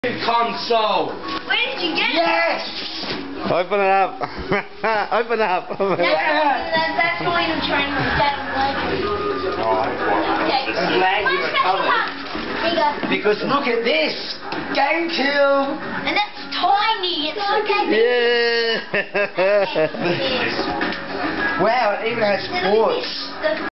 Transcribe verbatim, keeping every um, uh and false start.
Console. Where did you get it? Yes. Open it up. Open it up. That's, that, that's going to try and that like. Okay. I'm glad you recovered. Here you go. Because look at this. GameCube. And that's tiny. It's okay. Yeah. Wow, it even has Look at ports. this. The